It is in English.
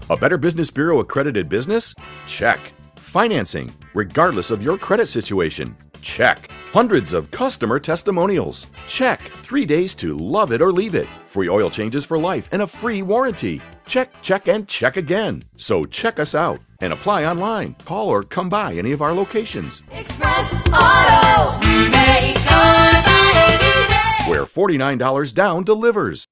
A Better Business Bureau accredited business? Check. Financing, regardless of your credit situation? Check. Hundreds of customer testimonials? Check. 3 days to love it or leave it. Free oil changes for life and a free warranty? Check, check, and check again. So check us out and apply online. Call or come by any of our locations. Express Auto, make our life easy. Where $49 down delivers.